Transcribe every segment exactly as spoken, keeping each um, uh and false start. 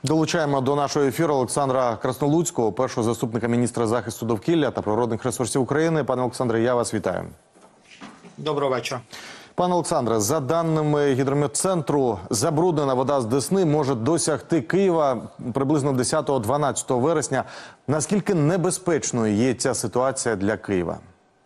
Долучаємо до нашого ефіру Олександра Краснолуцького, першого заступника міністра захисту довкілля та природних ресурсів України. Пане Олександре, я вас вітаю. Доброго вечора. Пане Олександре, за даними гідрометцентру, забруднена вода з Десни може досягти Києва приблизно десятого-дванадцятого вересня. Наскільки небезпечною є ця ситуація для Києва?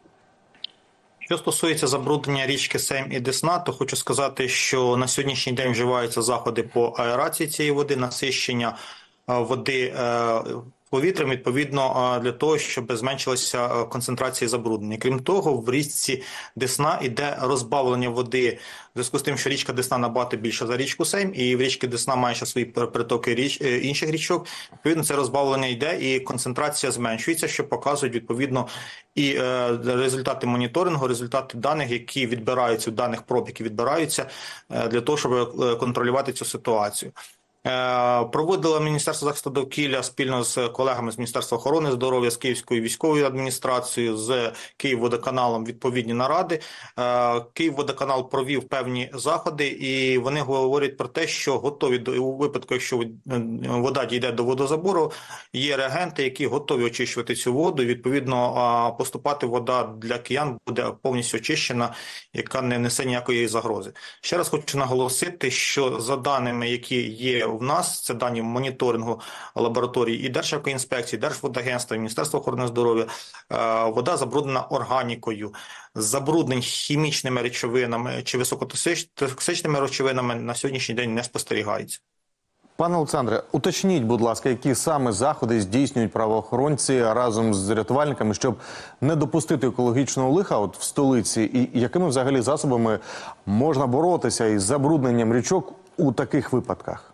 Що стосується забруднення річки Сейм і Десна, то хочу сказати, що на сьогоднішній день вживаються заходи по аерації цієї води, насищення води повітрям, відповідно, для того, щоб зменшилася концентрація забруднення. Крім того, в річці Десна йде розбавлення води, в зв'язку з тим, що річка Десна набагато більша за річку Сейм, і в річці Десна має ще свої притоки річ, інших річок. Відповідно, це розбавлення йде і концентрація зменшується, що показують, відповідно, і е, результати моніторингу, результати даних, які відбираються, даних проб, які відбираються, е, для того, щоб контролювати цю ситуацію. Проводило Міністерство захисту довкілля спільно з колегами з Міністерства охорони здоров'я, з Київською військовою адміністрацією, з Київводоканалом відповідні наради. Київводоканал провів певні заходи, і вони говорять про те, що готові у випадку, якщо вода дійде до водозабору, є реагенти, які готові очищувати цю воду. І, відповідно, поступати вода для киян буде повністю очищена, яка не несе ніякої загрози. Ще раз хочу наголосити, що за даними, які є в нас, це дані моніторингу лабораторії і Держекоінспекції, Держводагентства, Міністерства охорони здоров'я, вода забруднена органікою. Забруднень хімічними речовинами чи високотоксичними речовинами на сьогоднішній день не спостерігається. Пане Олександре, уточніть, будь ласка, які саме заходи здійснюють правоохоронці разом з рятувальниками, щоб не допустити екологічного лиха от в столиці, і якими взагалі засобами можна боротися із забрудненням річок у таких випадках?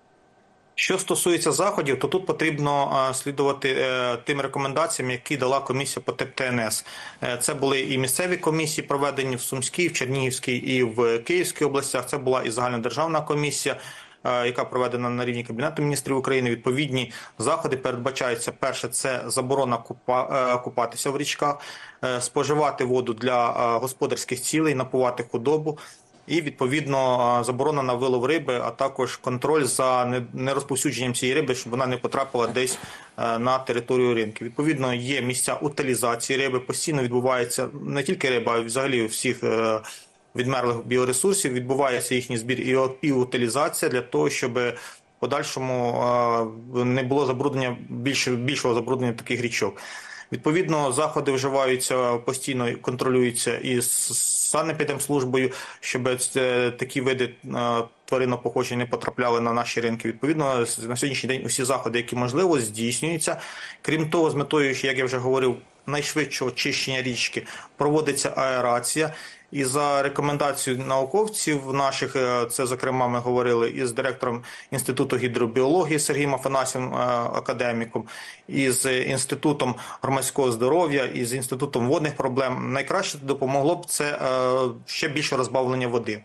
Що стосується заходів, то тут потрібно слідувати е, тим рекомендаціям, які дала комісія по ТЕП Т Н С. Е, це були і місцеві комісії, проведені в Сумській, в Чернігівській і в Київській областях. Це була і загальнодержавна комісія, е, яка проведена на рівні Кабінету міністрів України. Відповідні заходи передбачаються. Перше, це заборона купа, е, купатися в річках, е, споживати воду для е, господарських цілей, напувати худобу. І, відповідно, заборона на вилов риби, а також контроль за нерозповсюдженням цієї риби, щоб вона не потрапила десь на територію ринку. Відповідно, є місця утилізації риби, постійно відбувається не тільки риба, а й взагалі всіх відмерлих біоресурсів, відбувається їхній збір і утилізація для того, щоб в подальшому не було забруднення, більше, більшого забруднення таких річок. Відповідно, заходи вживаються, постійно контролюються і санепідемслужбою, щоб такі види тваринного походження не потрапляли на наші ринки. Відповідно, на сьогоднішній день усі заходи, які можливо, здійснюються. Крім того, з метою, як я вже говорив, найшвидшого очищення річки проводиться аерація. І за рекомендацією науковців наших, це, зокрема, ми говорили із директором Інституту гідробіології Сергієм Афанасьєвим, академіком, із Інститутом громадського здоров'я, із Інститутом водних проблем, найкраще допомогло б це ще більше розбавлення води.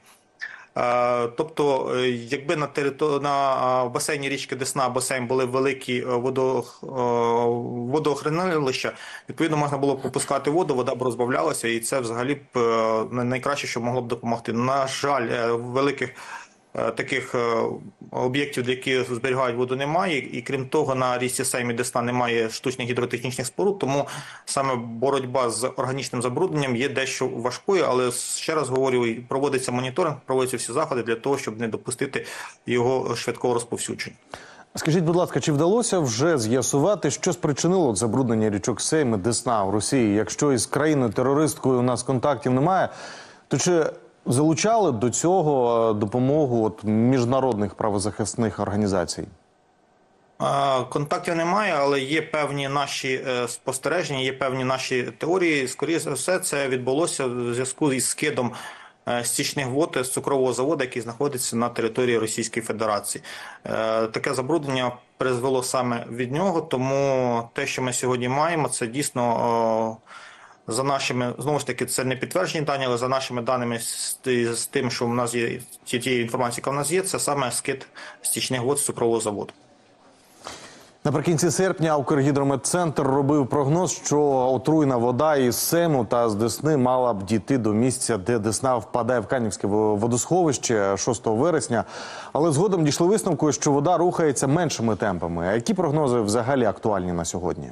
Тобто, якби на територ... на басейні річки Десна, басейн були великі водо... водоохранилища, відповідно, можна було б попускати воду, вода б розбавлялася, і це взагалі б найкраще, що могло б допомогти. На жаль, великих таких об'єктів, для яких зберігають воду, немає. І крім того, на річці Сейм і Десна немає штучних гідротехнічних споруд, тому саме боротьба з органічним забрудненням є дещо важкою, але ще раз говорю, проводиться моніторинг, проводяться всі заходи для того, щоб не допустити його швидкого розповсюдження. Скажіть, будь ласка, чи вдалося вже з'ясувати, що спричинило забруднення річок Сейм і Десна в Росії? Якщо із країною-терористкою у нас контактів немає, то чи залучали до цього допомогу от міжнародних правозахисних організацій? Контактів немає, але є певні наші спостереження, є певні наші теорії. Скоріше за все, це відбулося в зв'язку із скидом стічних вод з цукрового заводу, який знаходиться на території Російської Федерації. Таке забруднення призвело саме від нього, тому те, що ми сьогодні маємо, це дійсно... За нашими, знову ж таки, це не підтверджені дані, але за нашими даними з, з тим, що в нас є, тієї інформації, яка в нас є, це саме скид стічних вод з цукрового заводу. Наприкінці серпня Укргідрометцентр робив прогноз, що отруйна вода із Сейму та з Десни мала б дійти до місця, де Десна впадає в Канівське водосховище шостого вересня. Але згодом дійшли висновку, що вода рухається меншими темпами. А які прогнози взагалі актуальні на сьогодні?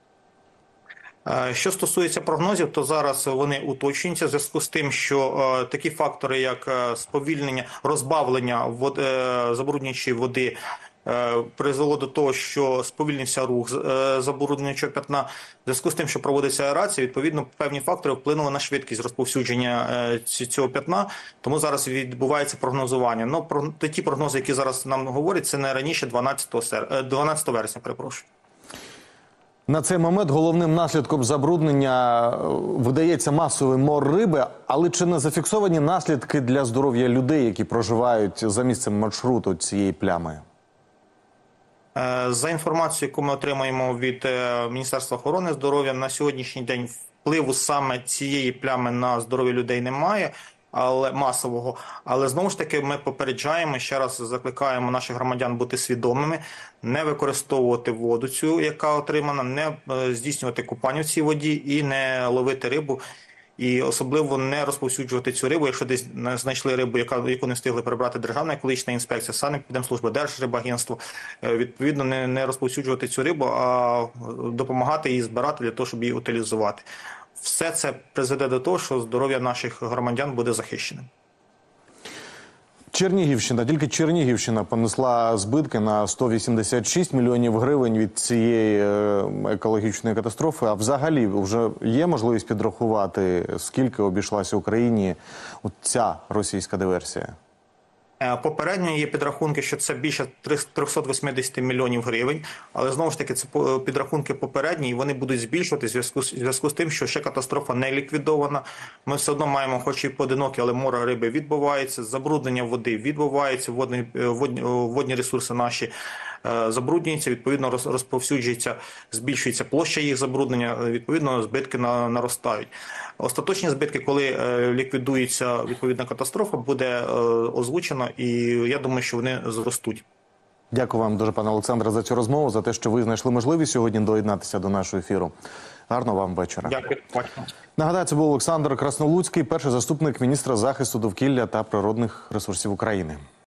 Що стосується прогнозів, то зараз вони уточнюються в зв'язку з тим, що е, такі фактори, як е, сповільнення, розбавлення вод, е, забруднюючої води, е, призвело до того, що сповільнився рух е, забруднюючого п'ятна. В зв'язку з тим, що проводиться аерація, відповідно, певні фактори вплинули на швидкість розповсюдження е, цього п'ятна, тому зараз відбувається прогнозування. Ну, про, ті прогнози, які зараз нам говорять, це не раніше дванадцятого вересня, перепрошую. На цей момент головним наслідком забруднення видається масовий мор риби, але чи не зафіксовані наслідки для здоров'я людей, які проживають за місцем маршруту цієї плями? За інформацією, яку ми отримаємо від Міністерства охорони здоров'я, на сьогоднішній день впливу саме цієї плями на здоров'я людей немає, але масового. Але знову ж таки ми попереджаємо, ще раз закликаємо наших громадян бути свідомими, не використовувати воду цю, яка отримана, не здійснювати купання в цій воді і не ловити рибу. І особливо не розповсюджувати цю рибу, якщо десь знайшли рибу, яка, яку не встигли прибрати Державна екологічна інспекція, Санепідемслужба, Держрибагентство, відповідно не, не розповсюджувати цю рибу, а допомагати її збирати для того, щоб її утилізувати. Все це призведе до того, що здоров'я наших громадян буде захищеним. Чернігівщина, тільки Чернігівщина понесла збитки на сто вісімдесят шість мільйонів гривень від цієї екологічної катастрофи. А взагалі вже є можливість підрахувати, скільки обійшлася Україні ця російська диверсія? Попередньо є підрахунки, що це більше триста вісімдесят мільйонів гривень, але знову ж таки це підрахунки попередні, і вони будуть збільшуватися в зв'язку, в зв'язку з тим, що ще катастрофа не ліквідована. Ми все одно маємо, хоч і поодинокі, але море риби відбувається, забруднення води відбувається, водні, водні, водні ресурси наші забруднюються, відповідно розповсюджується, збільшується площа їх забруднення, відповідно збитки наростають. Остаточні збитки, коли ліквідується відповідна катастрофа, буде озвучено, і я думаю, що вони зростуть. Дякую вам дуже, пане Олександре, за цю розмову, за те, що ви знайшли можливість сьогодні доєднатися до нашого ефіру. Гарного вам вечора. Дякую. Нагадаю, це був Олександр Краснолуцький, перший заступник міністра захисту довкілля та природних ресурсів України.